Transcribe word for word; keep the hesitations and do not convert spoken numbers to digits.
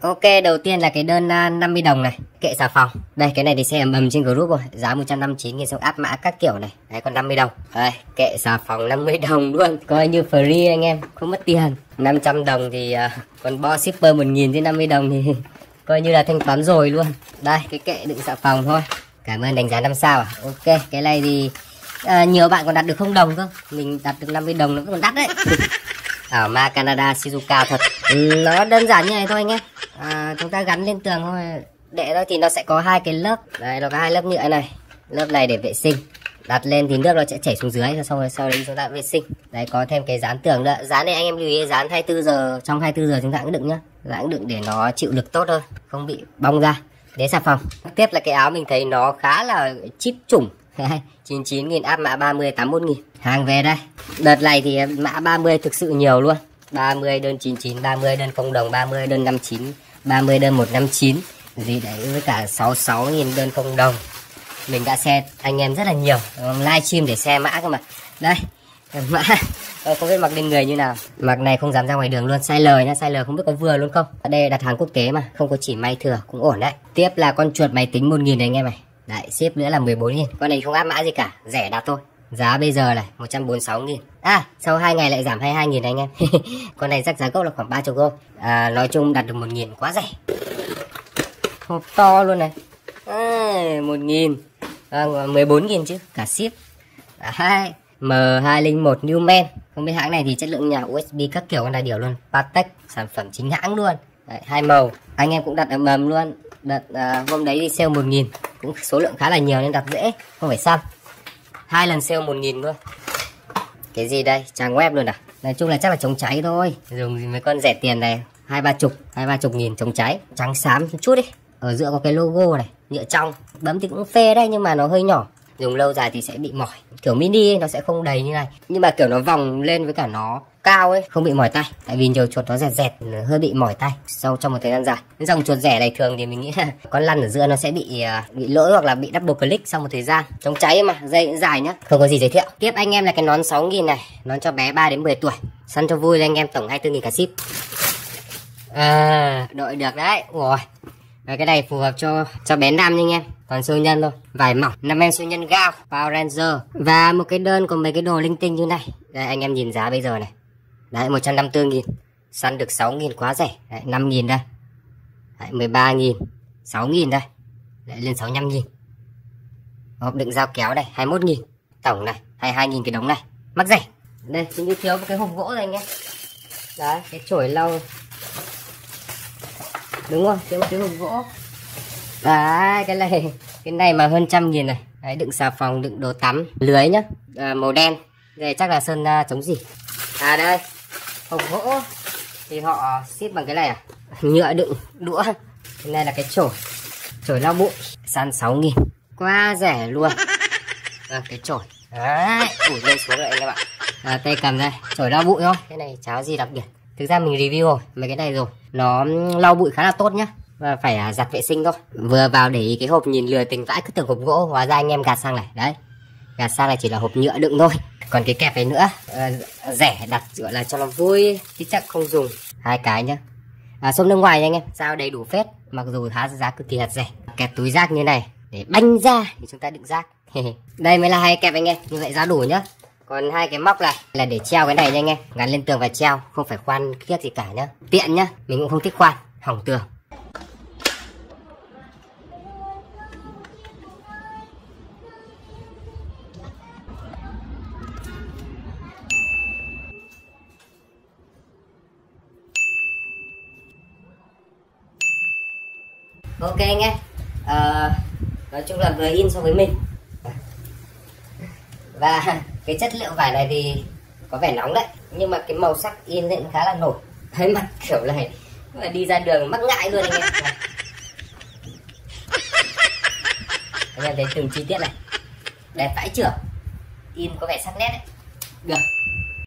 Ok, đầu tiên là cái đơn uh, năm mươi đồng này, kệ xà phòng. Đây, cái này thì xe ầm ầm trên group rồi, giá một trăm năm mươi chín nghìn, xong áp mã các kiểu này. Đấy, còn năm mươi đồng. Đây, kệ xà phòng năm mươi đồng luôn, coi như free anh em, không mất tiền. năm trăm đồng thì uh, còn bo shipper một nghìn, thì năm mươi đồng thì coi như là thanh toán rồi luôn. Đây, cái kệ đựng xà phòng thôi. Cảm ơn đánh giá năm sao à. Ok, cái này thì uh, nhiều bạn còn đặt được không đồng cơ. Mình đặt được năm mươi đồng nó vẫn còn đắt đấy. Ảo ma Canada Shizuoka thật. Ừ, nó đơn giản như này thôi anh em. À, chúng ta gắn lên tường thôi. Để thôi thì nó sẽ có hai cái lớp. Đây, nó có hai lớp nhựa này. Lớp này để vệ sinh. Đặt lên thì nước nó sẽ chảy xuống dưới, xong rồi sau đấy chúng ta vệ sinh. Đấy, có thêm cái dán tường nữa. Dán này anh em lưu ý, dán hai mươi tư giờ, trong hai mươi tư giờ chúng ta cũng đựng nhá. Chúng ta cũng đựng để nó chịu lực tốt hơn, không bị bong ra. Đế xà phòng. Tiếp là cái áo mình thấy nó khá là chip chủng. chín mươi chín nghìn, áp mã ba mươi, tám mươi mốt nghìn. Hàng về đây. Đợt này thì mã ba mươi thực sự nhiều luôn. ba mươi đơn chín mươi chín, ba mươi đơn không đồng, ba mươi đơn năm mươi chín, ba mươi đơn một trăm năm mươi chín. Gì đấy, với cả sáu mươi sáu nghìn đơn không đồng. Mình đã share anh em rất là nhiều. Live stream để share mã cơ mà. Đây, mã không biết mặc lên người như nào. Mặc này không dám ra ngoài đường luôn. Size L nhá, size L không biết có vừa luôn không. Ở đây đặt hàng quốc tế mà, không có chỉ may thừa, cũng ổn đấy. Tiếp là con chuột máy tính một nghìn này anh em này. Đấy, ship nữa là mười bốn nghìn. Con này không áp mã gì cả, rẻ đặt thôi. Giá bây giờ này một trăm bốn mươi sáu nghìn. À, sau hai ngày lại giảm hai mươi hai nghìn anh em. Con này rắc giá gốc là khoảng ba mươi đô. À, nói chung đặt được một nghìn quá rẻ. Hộp to luôn này. À, một nghìn. À, mười bốn nghìn chứ, cả ship. Đấy, M hai không một Newman. Không biết hãng này thì chất lượng nhà, u ét bê các kiểu, con này điều luôn. Patek, sản phẩm chính hãng luôn. Đấy, hai màu. Anh em cũng đặt ầm ầm luôn. Đợt à, hôm đấy thì sale một nghìn, cũng số lượng khá là nhiều nên đặt dễ, không phải săn. Hai lần sale một nghìn luôn. Cái gì đây, trang web luôn à. Nói chung là chắc là chống cháy thôi, dùng mấy con rẻ tiền này, hai ba chục, hai ba chục nghìn chống cháy. Trắng xám một chút đi. Ở giữa có cái logo này, nhựa trong. Bấm thì cũng phê đấy, nhưng mà nó hơi nhỏ, dùng lâu dài thì sẽ bị mỏi. Kiểu mini ấy, nó sẽ không đầy như này, nhưng mà kiểu nó vòng lên với cả nó cao ấy, không bị mỏi tay. Tại vì nhiều chuột nó dẹt dẹt, hơi bị mỏi tay sau trong một thời gian dài. Cái dòng chuột rẻ này thường thì mình nghĩ là con lăn ở giữa nó sẽ bị bị lỗi hoặc là bị double click sau một thời gian. Chống cháy mà, dây cũng dài nhá, không có gì giới thiệu. Tiếp anh em là cái nón sáu nghìn này, nón cho bé ba đến mười tuổi. Săn cho vui anh em, tổng hai mươi tư nghìn cả ship. À, đội được đấy. Ủa, cái này phù hợp cho cho bé nam nha anh em, còn siêu nhân thôi, vải mỏng, năm em siêu nhân gao, Power Ranger. Và một cái đơn có mấy cái đồ linh tinh như này. Đây anh em nhìn giá bây giờ này. Đấy, một trăm năm mươi tư nghìn. Săn được sáu nghìn quá rẻ. Đấy, năm nghìn đây. Đấy, mười ba nghìn, sáu nghìn đây. Đấy, lên sáu mươi lăm nghìn. Hộp đựng dao kéo này, hai mươi mốt nghìn. Tổng này, hai mươi hai nghìn cái đống này. Mắc rẻ. Đây, chính như thiếu một cái hộp gỗ rồi anh em. Đấy, cái chổi lau. Đúng rồi, thiếu một cái hộp gỗ. Đấy, cái này cái này mà hơn trăm nghìn này. Đấy, đựng xà phòng, đựng đồ tắm, lưới nhá, à, màu đen. Đây chắc là sơn uh, chống gì. À đây, hộp gỗ thì họ ship bằng cái này à, nhựa đựng đũa. Cái này là cái chổi, chổi lau bụi, săn sáu nghìn, quá rẻ luôn. À, cái chổi, đấy, ủi lên xuống rồi anh em ạ. À, tay cầm đây, chổi lau bụi thôi, cái này cháo gì đặc biệt. Thực ra mình review rồi mấy cái này rồi, nó lau bụi khá là tốt nhá. Và phải à, giặt vệ sinh thôi. Vừa vào để ý cái hộp nhìn lừa tình vãi, cứ tưởng hộp gỗ, hóa ra anh em gạt sang này. Đấy, gạt sang này chỉ là hộp nhựa đựng thôi. Còn cái kẹp này nữa, à, rẻ đặt gọi là cho nó vui chứ chắc không dùng. Hai cái nhá. À, xôm nước ngoài nha anh em, sao đầy đủ phết, mặc dù giá giá cực kỳ hạt rẻ. Kẹp túi rác như này để banh ra thì chúng ta đựng rác. Đây mới là hai kẹp anh em, như vậy giá đủ nhá. Còn hai cái móc này là để treo cái này nha anh em, gắn lên tường và treo, không phải khoan khiết gì cả nhá. Tiện nhá, mình cũng không thích khoan, hỏng tường. Ok anh em, à, nói chung là vừa in so với mình. Và cái chất liệu vải này thì có vẻ nóng đấy, nhưng mà cái màu sắc in lên khá là nổi. Thấy mặt kiểu này mà đi ra đường mắc ngại luôn anh em. Anh em thấy từng chi tiết này đẹp vãi chưởng, in có vẻ sắc nét đấy. Được.